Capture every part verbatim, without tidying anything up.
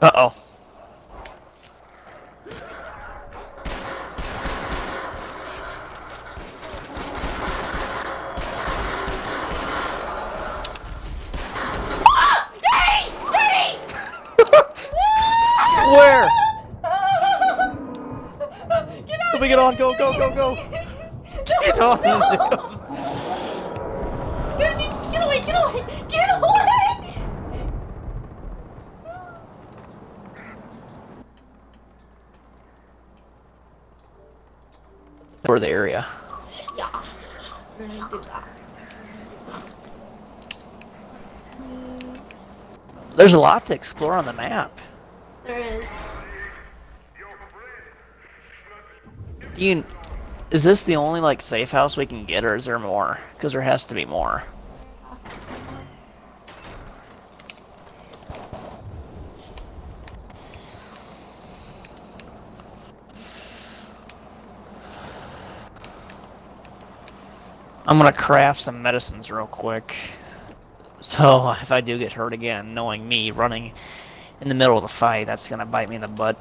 Uh-oh. Where? Get out! Let me get on. Go, go, go, go. Get on. No! Get, get away! Get away! Get away! For the area. Yeah, we're gonna do that. There's a lot to explore on the map. There is. Do you... Is this the only, like, safe house we can get, or is there more? Because there has to be more. I'm gonna craft some medicines real quick. So, if I do get hurt again, knowing me, running in the middle of the fight, that's gonna bite me in the butt.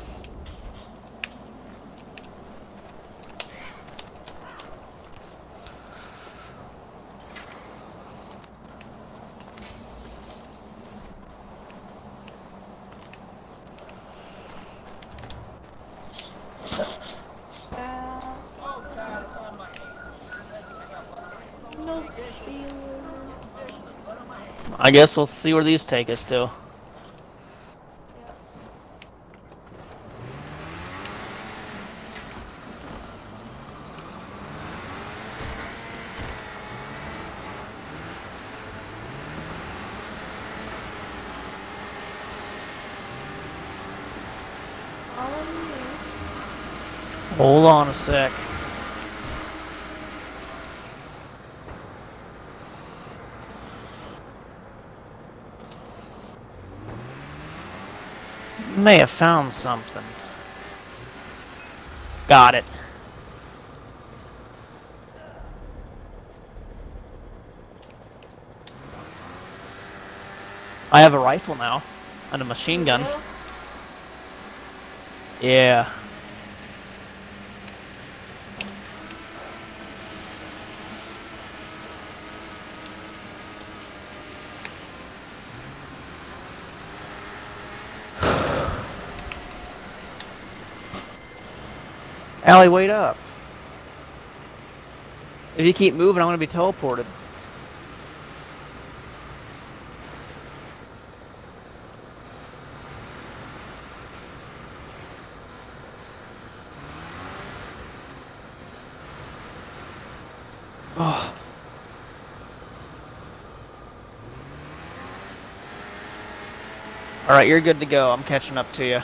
I guess we'll see where these take us to. Hold on a sec. May have found something. Got it. I have a rifle now and a machine gun. Yeah. Allie, wait up. If you keep moving, I'm going to be teleported. Oh. Alright, you're good to go. I'm catching up to you.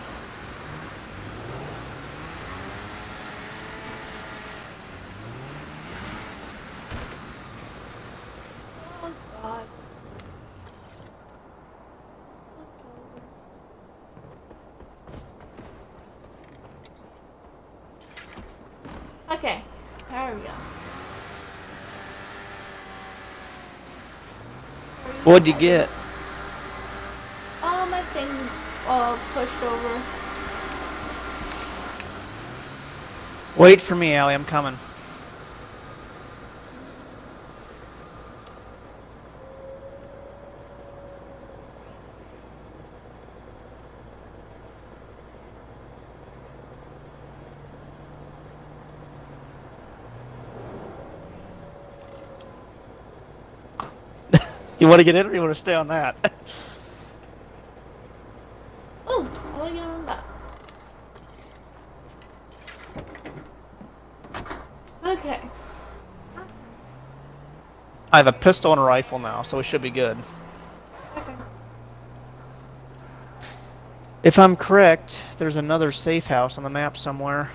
Okay, there we go. What'd you get? Oh, my thing uh, pushed over. Wait for me, Allie. I'm coming. You want to get in or you want to stay on that? Oh, I want to get on that. Okay. I have a pistol and a rifle now, so we should be good. Okay. If I'm correct, there's another safe house on the map somewhere.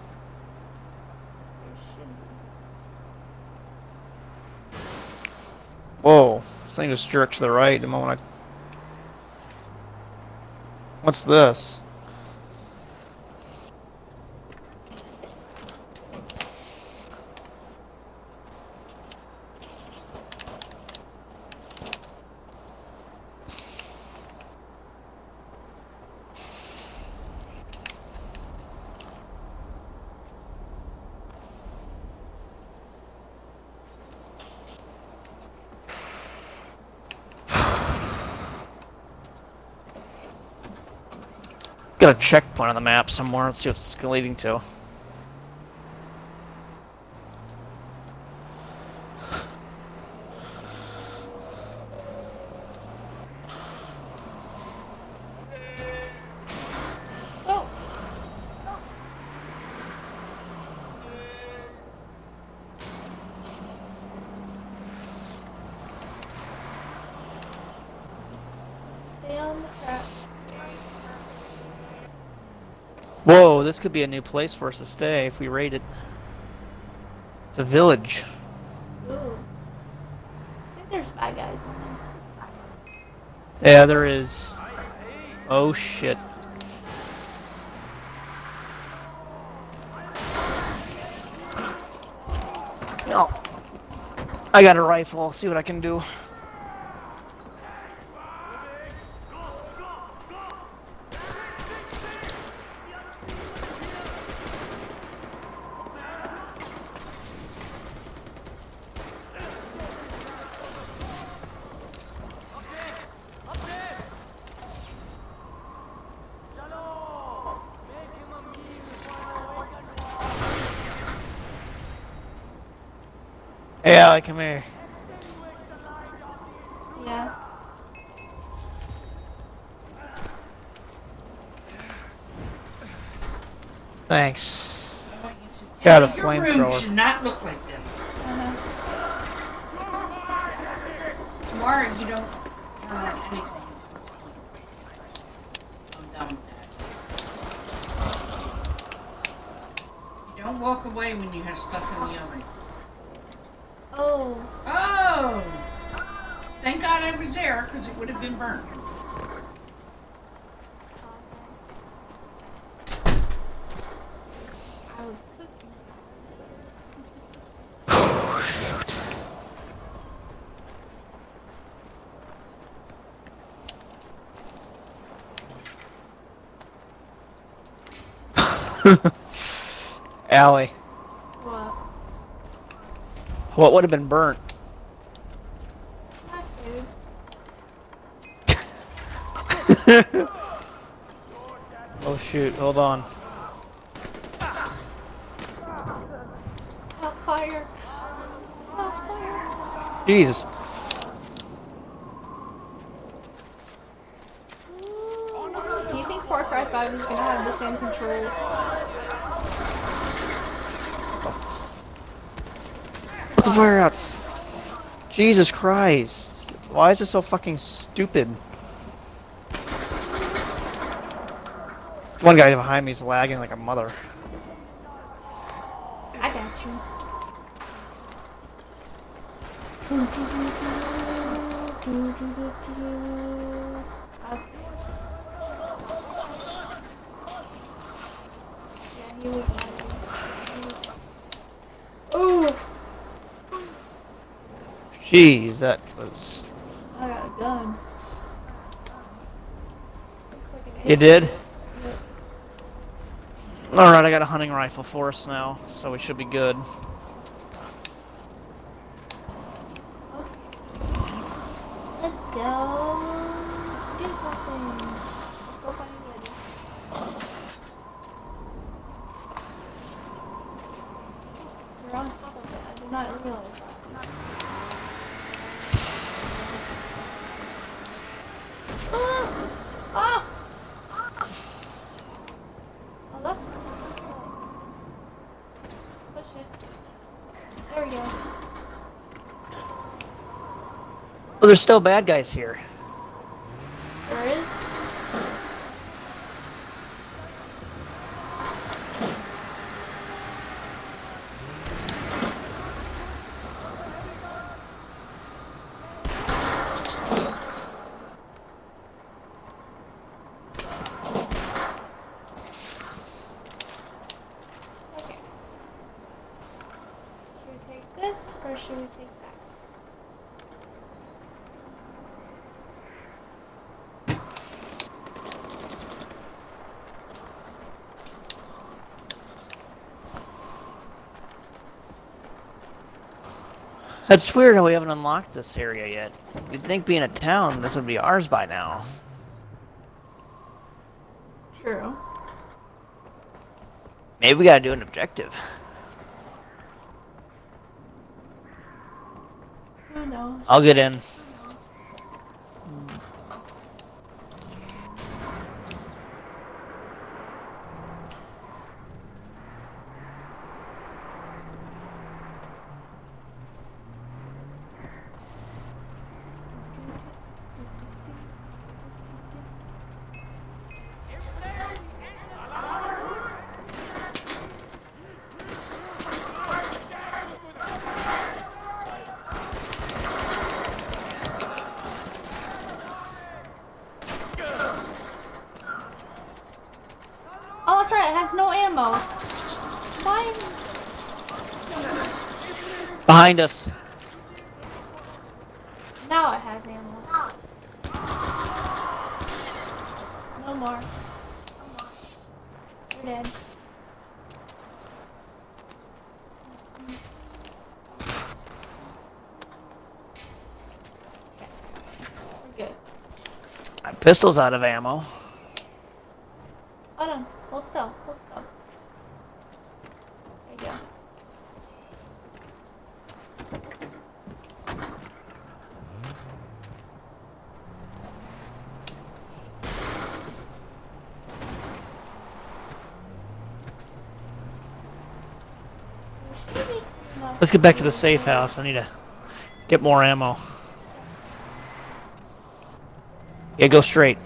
Whoa, this thing just jerks to the right the moment I... What's this? Got a checkpoint on the map somewhere. Let's see what it's leading to. Oh. Stay on the track. Whoa, this could be a new place for us to stay if we raid it. It's a village. Ooh. I think there's bad guys in there. Yeah, there is. Oh shit. No. I got a rifle. I'll see what I can do. Hey, Allie, come here. Yeah. Thanks. I want you to. Got a Your room flamethrower. should not look like this. Uh-huh. Tomorrow you don't turn on anything until it's clean. I'm done with that. You don't walk away when you have stuff in the oven. Oh. Oh! Thank God I was there, because it would have been burnt. I was cooking. Allie, What? what would have been burnt? My food. Oh shoot, hold on. Oh, fire. Oh, fire. Jesus. Do you think Far Cry five is gonna have the same controls? Put the fire out. Jesus Christ. Why is it so fucking stupid? One guy behind me is lagging like a mother. I got you. Okay. Yeah, he was lagging. Ooh! Jeez, that was... I got a gun. Looks like an You did? Yep. Alright, I got a hunting rifle for us now, so we should be good. Okay. Let's go do something. Let's go find the idea. We're on top of it. I did not realize that. Ah! Ah! Oh, that's... Push it. There we go. Well, there's still bad guys here. There is. Okay. Should we take this or should we take that? That's weird how we haven't unlocked this area yet. You'd think being a town, this would be ours by now. True. Maybe we gotta do an objective. Who knows? I'll get in. Oh, that's right. It has no ammo. Why? Behind us. Now it has ammo. No more. You're dead. Okay. We're good. My pistol's out of ammo. Hold on. Hold still. Hold still. There you go. Let's get back to the safe house. I need to get more ammo. Yeah, go straight.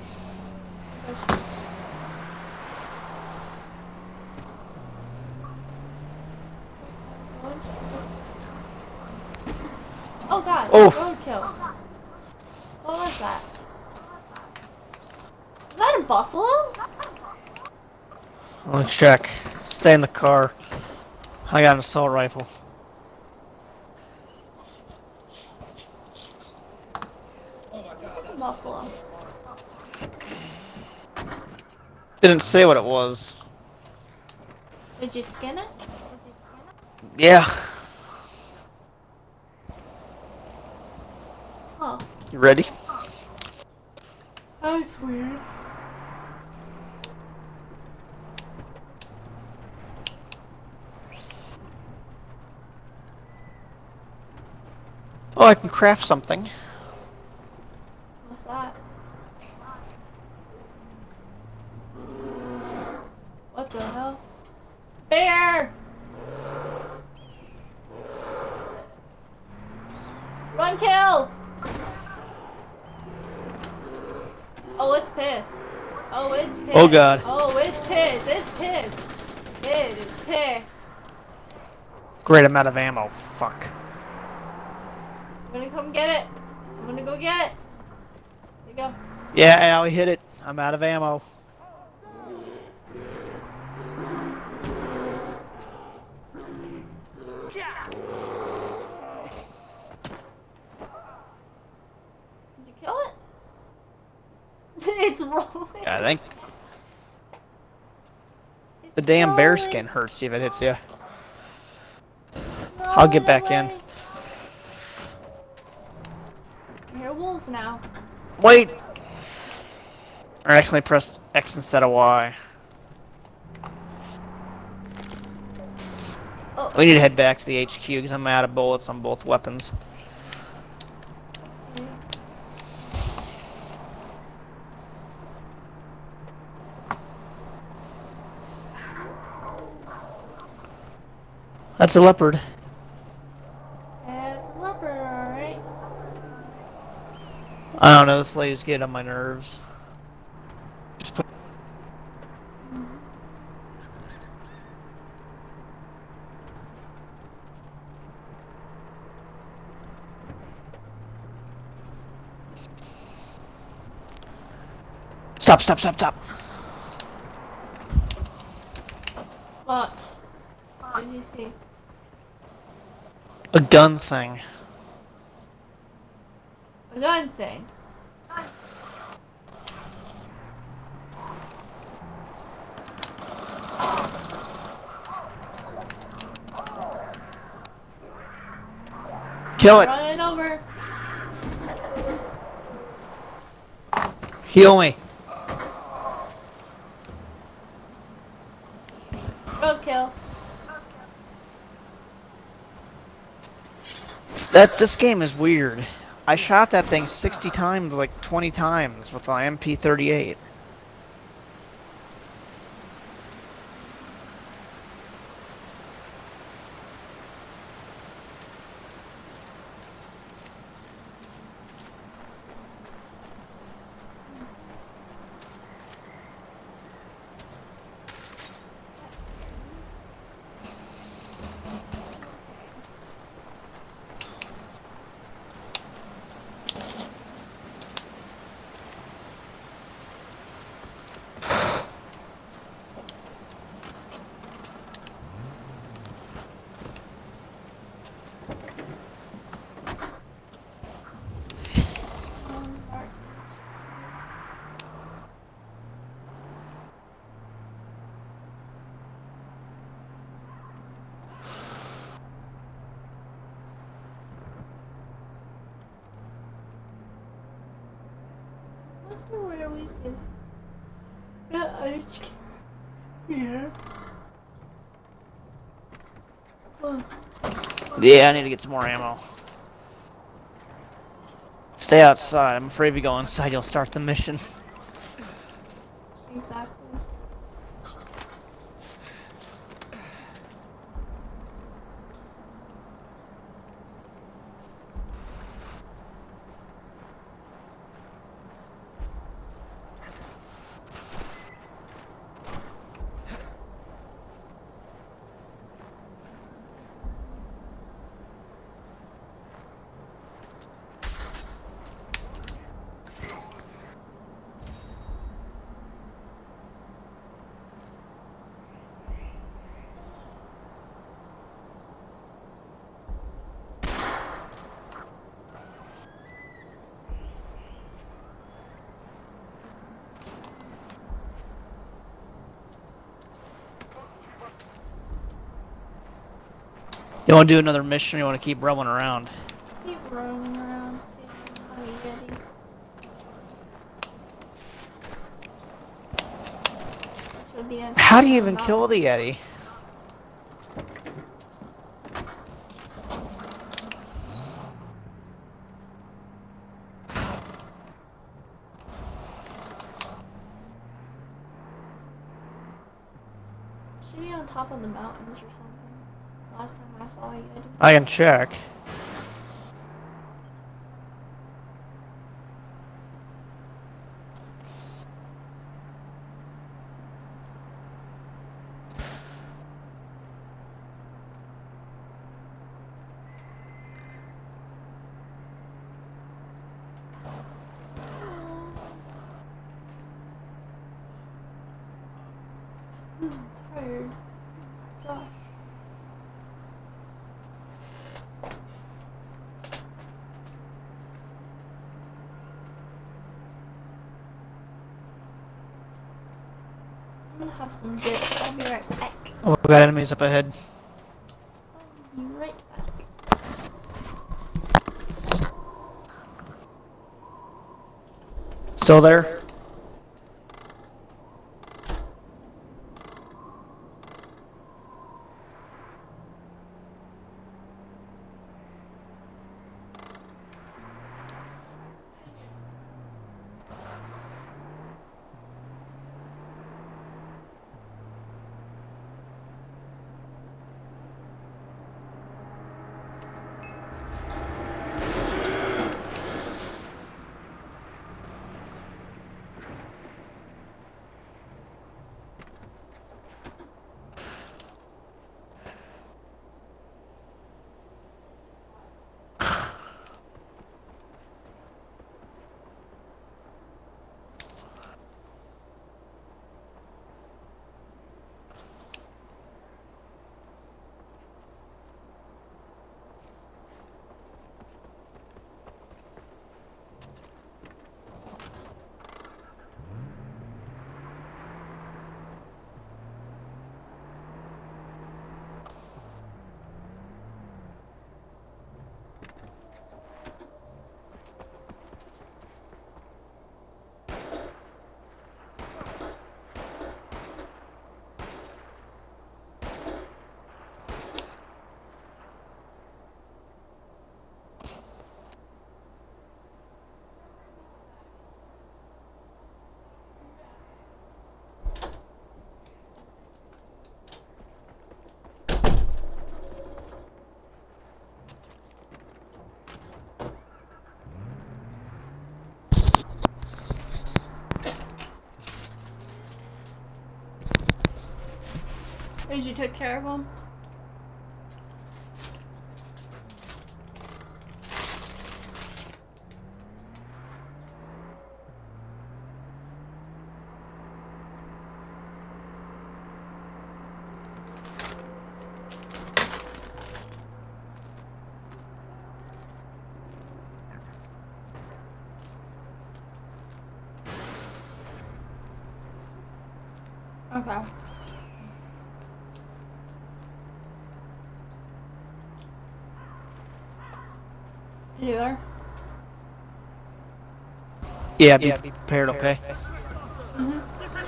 Oh god, Oh. roadkill. What was that? Is that a buffalo? Let's check. Stay in the car. I got an assault rifle. Looks like a buffalo. Didn't say what it was. Did you skin it? Yeah. Oh. You ready? That's weird. Oh, I can craft something. What's that? What the hell? Bear! Run, kill! Oh, it's piss. Oh, it's piss. Oh, God. Oh, it's piss. It's piss. It is piss. Great amount of ammo. Fuck. I'm gonna come get it. I'm gonna go get it. There you go. Yeah, I hit it. I'm out of ammo. Did you kill it? It's rolling. Yeah, I think It's the damn bear rolling. skin hurts if it hits you. I'll get Rolling back in. away. I hear wolves now. Wait! I accidentally pressed X instead of Y. Oh. We need to head back to the H Q because I'm out of bullets on both weapons. That's a leopard. Yeah, it's a leopard, alright. I don't know, this lady's getting on my nerves. Just put Stop, stop, stop, stop. What? What did you see? A gun thing. A gun thing. Kill it. Running over. Heal me. That this game is weird. I shot that thing sixty times, like twenty times with my M P thirty-eight. Where we can get ice here. Oh. Yeah, I need to get some more ammo. Stay outside. I'm afraid if you go inside, you'll start the mission. Exactly. You want to do another mission, or you want to keep roaming around? Keep roaming around, see if I can find a Yeti. This would be a How do you even mountain. kill the Yeti? Should be on top of the mountains or something. Last time I saw a Yeti. I can check. I'm tired. Gosh. I'm gonna have some dip. I'll be right back. Oh, we got enemies up ahead. I'll be right back. Still there? As you took care of them? Okay. You there? Yeah, be, yeah, be prepared, okay? Mm-hmm.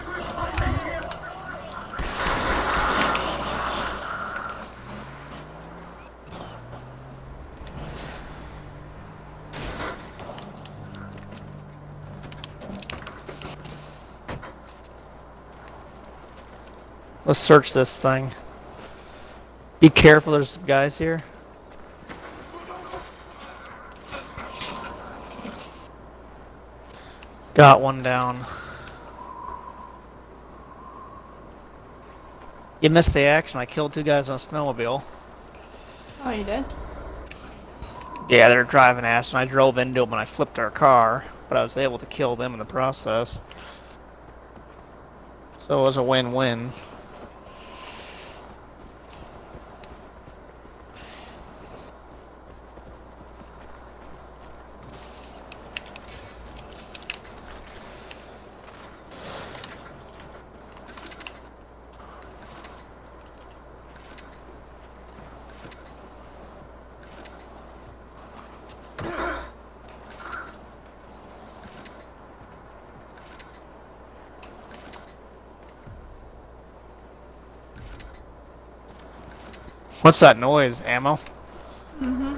Let's search this thing. Be careful, there's some guys here. Got one down. You missed the action. I killed two guys on a snowmobile. Oh, you did? Yeah, they're driving ass, and I drove into them and I flipped our car, but I was able to kill them in the process. So it was a win-win. What's that noise? Ammo? Mm-hmm.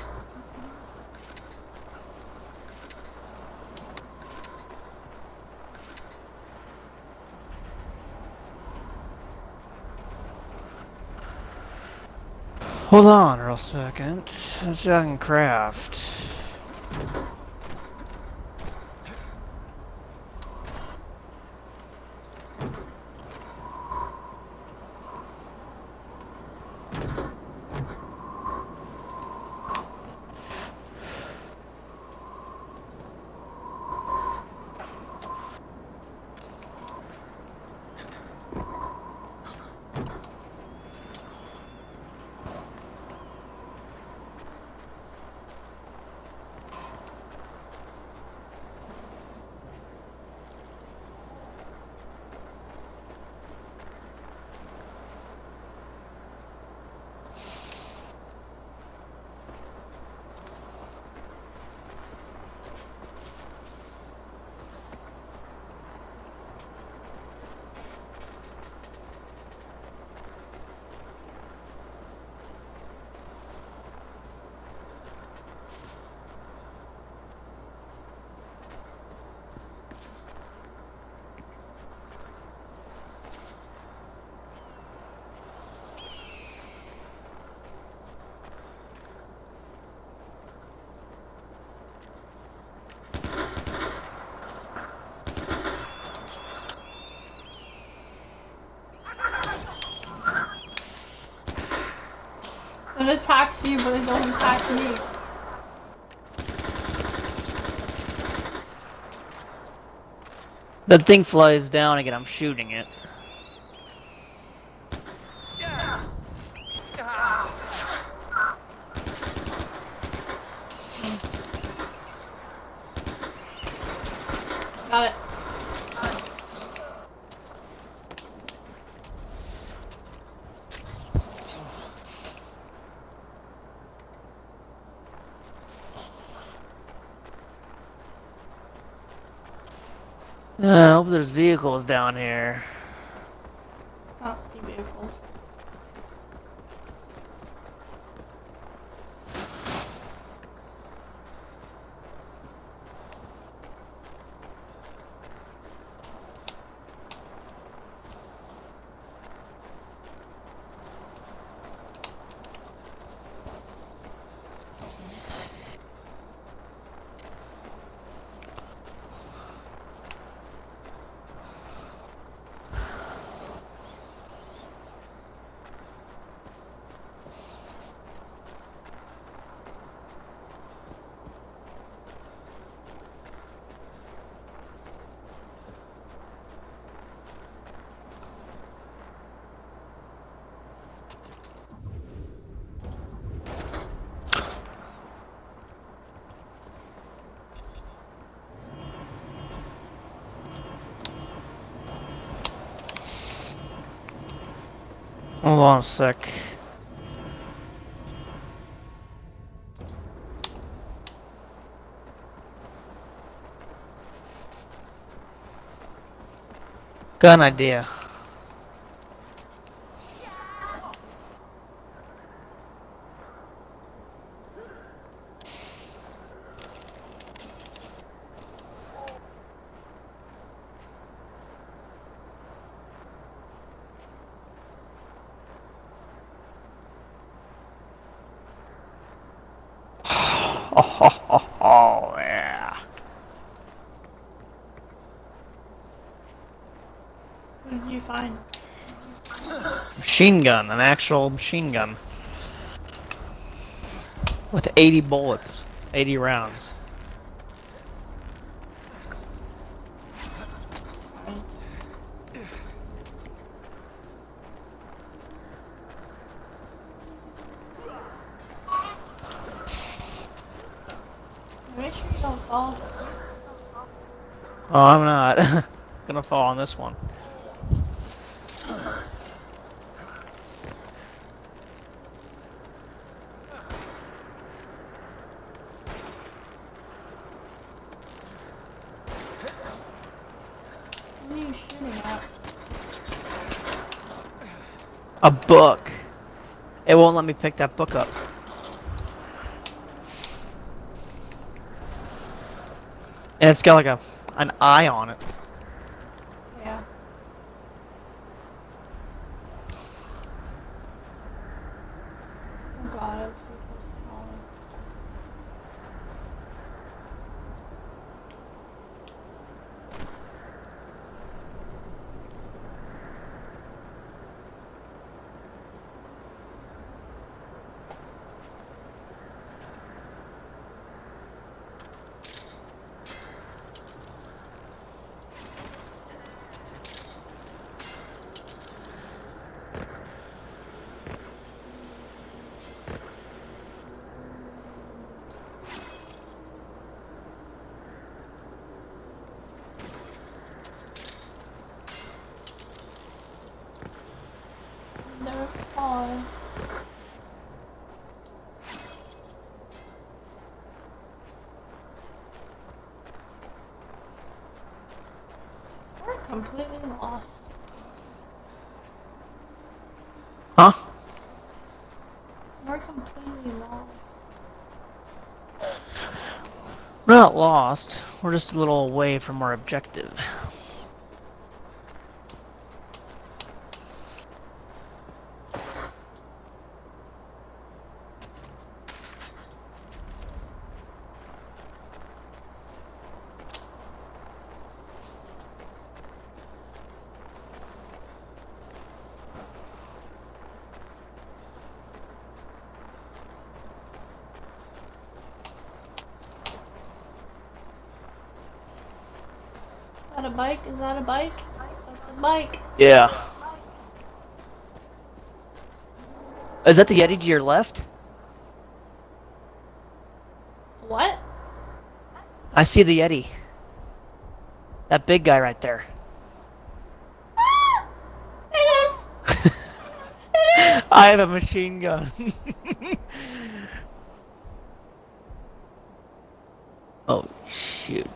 Hold on for a second. Let's see if I can craft. It attacks you, but it doesn't attack me. The thing flies down again, I'm shooting it. Got it. Uh, I hope there's vehicles down here. I don't see vehicles. Hold on a sec. Got an idea. Oh, oh, oh, oh, yeah. What did you find? Machine gun, an actual machine gun. With eighty bullets, eighty rounds. Nice. Make sure you don't fall. Oh, I'm not gonna fall on this one. What are you shooting at? A book. It won't let me pick that book up. And it's got like a an eye on it. Yeah. Oh god, I was so close to falling. Never fall. We're completely lost. Huh? We're completely lost. We're not lost. We're just a little away from our objective. Is that a bike? Is that a bike? That's a bike. Yeah. Is that the Yeti to your left? What? I see the Yeti. That big guy right there. Ah! It is! It is! I have a machine gun. Oh, shoot.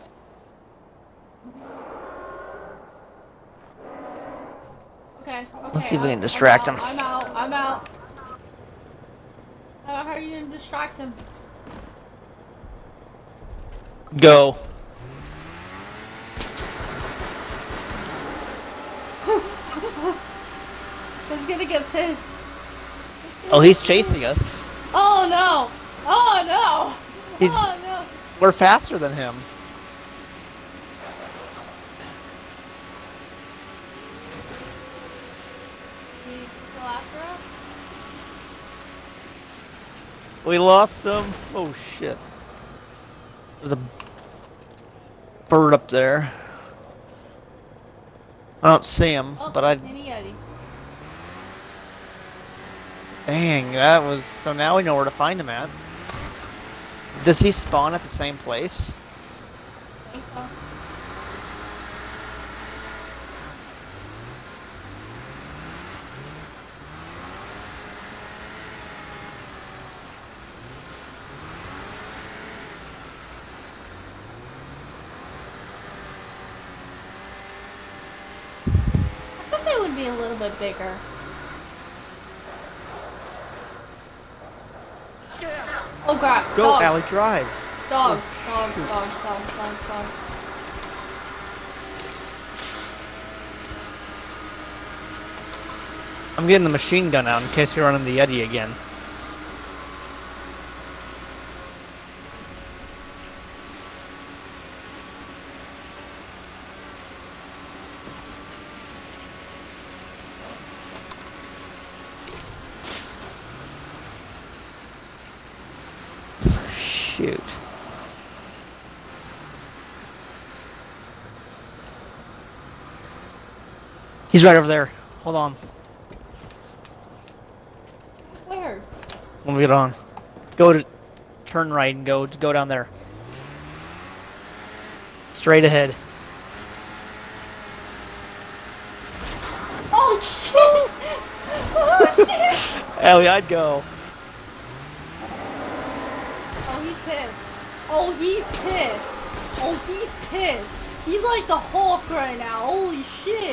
Okay, okay. Let's see if we can I'm- distract I'm him. out, I'm out, I'm out. How, how are you gonna distract him? Go. He's gonna get pissed. Oh, he's chasing us. Oh no! Oh no! He's- Oh no! We're faster than him. He's still after us? We lost him. Oh, shit. There's a bird up there. I don't see him, Oh, but I... seen a Yeti. Dang, that was... So now we know where to find him at. Does he spawn at the same place? I think so. be a little bit bigger. Oh crap! Go, dogs. Allie, drive. Dogs, dogs, dogs, dogs, dogs, dogs. I'm getting the machine gun out in case you're running the Yeti again. Shoot. He's right over there. Hold on. Where? When we get on. Go to turn right and go go down there. Straight ahead. Oh shit! Oh shit! Ellie, I'd go. Oh, he's pissed. Oh, he's pissed. Oh, he's pissed. He's like the Hulk right now. Holy shit.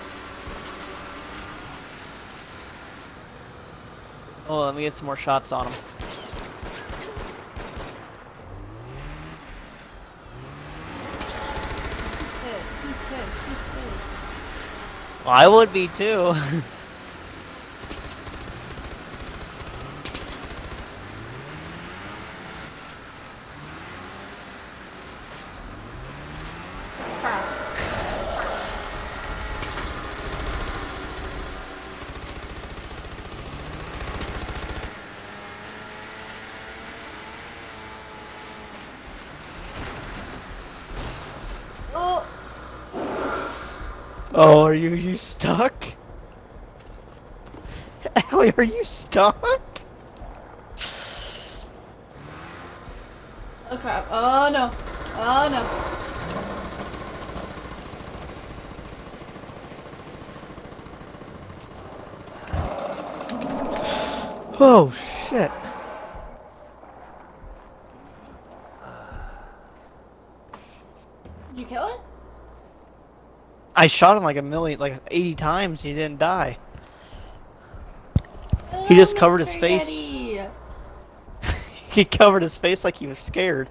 Oh, let me get some more shots on him. He's pissed. He's pissed. He's pissed. Well, I would be too. Crap. Oh. Oh, are you you stuck? Ellie, are you stuck? Oh crap. Oh no. Oh no. Oh shit. Did you kill it? I shot him like a million, like eighty times. He didn't die. He just Oh, covered his Mister face. Yeti. He covered his face like he was scared.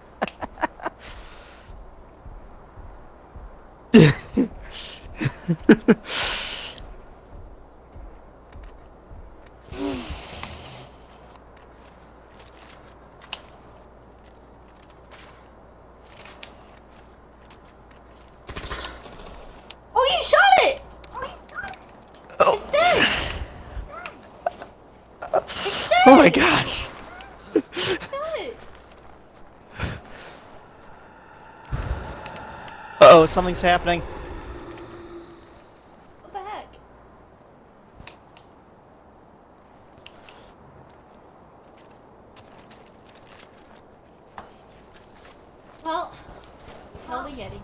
Oh, you shot it! Oh. It's dead! It's dead! Oh my gosh. It's dead! Uh oh, something's happening. What the heck? Well, kill the Yeti.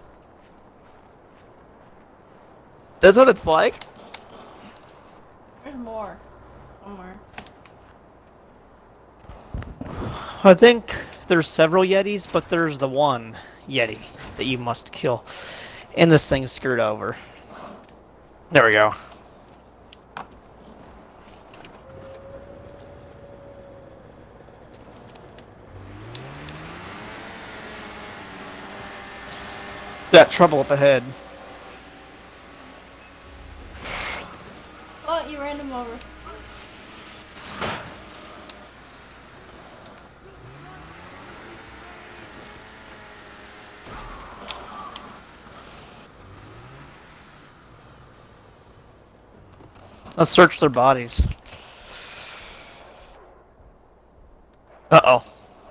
That's what it's like? There's more. Somewhere. I think there's several Yetis, but there's the one Yeti that you must kill. And this thing's screwed over. There we go. Got trouble up ahead. Oh, you ran him over. Let's search their bodies. Uh-oh.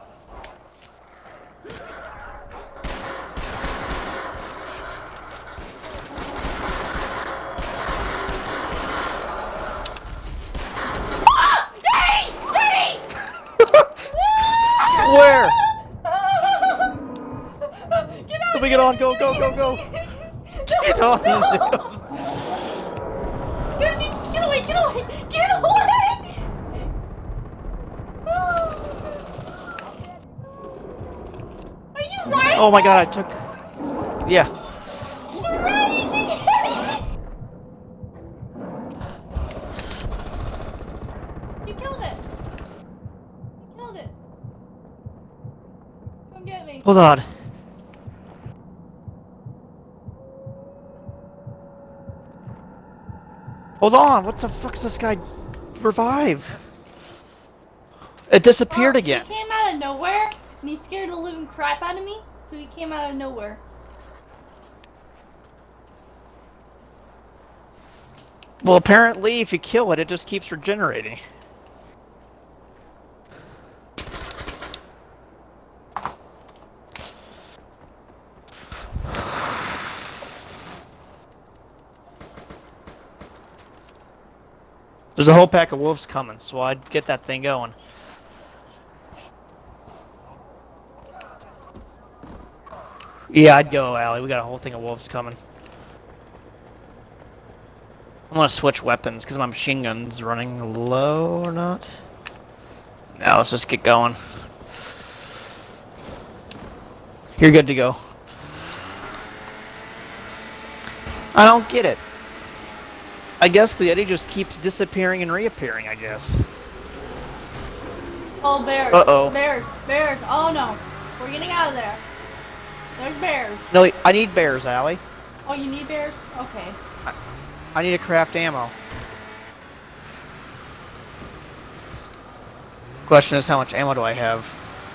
Where? Get out! Let me get on. Go, go, go, go. Get on. Get, get away! Get away! Get away! Are you right? Oh my god, I took... Yeah. You're riding the Yeti! Hold on. Hold on, what the fuck's this guy revive? It disappeared Well, again. He came out of nowhere, and he scared the living crap out of me, so he came out of nowhere. Well, apparently if you kill it, it just keeps regenerating. There's a whole pack of wolves coming, so I'd get that thing going. Yeah, I'd go, Allie. We got a whole thing of wolves coming. I'm gonna switch weapons because my machine gun's running low or not. Now let's just get going. You're good to go. I don't get it. I guess the Eddie just keeps disappearing and reappearing, I guess. Oh, bears. Uh-oh. Bears. Bears. Oh, no. We're getting out of there. There's bears. No, I need bears, Allie. Oh, you need bears? Okay. I need to craft ammo. Question is, how much ammo do I have?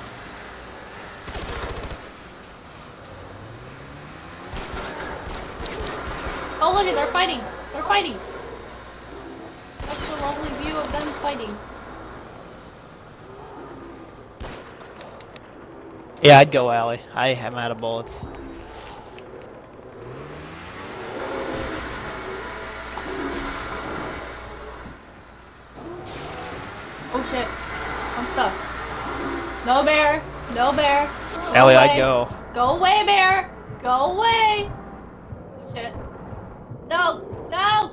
Oh, look it, they're fighting. They're fighting. That's a lovely view of them fighting. Yeah, I'd go, Allie. I am out of bullets. Oh shit. I'm stuck. No bear. No bear. Go Allie, away. I'd go. Go away, bear. Go away. Oh shit. No. No.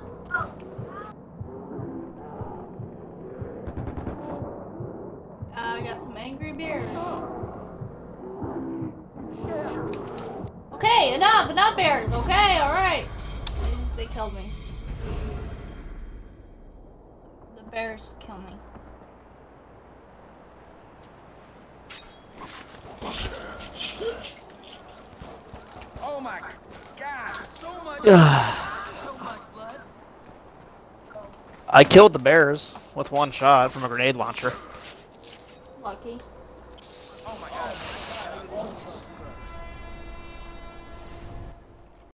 Uh, I got some angry bears. Okay, enough. Enough bears. Okay, alright. They, just- they killed me. The bears kill me. Oh my god, so much, so much blood. I killed the bears with one shot from a grenade launcher. Lucky. Oh my god.